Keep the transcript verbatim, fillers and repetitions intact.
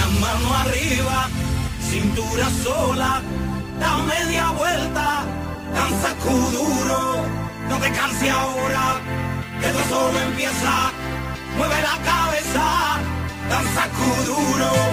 Las manos arriba, cintura sola, da media vuelta, danza kuduro, no te canses ahora, que esto solo empieza, mueve la cabeza, danza kuduro.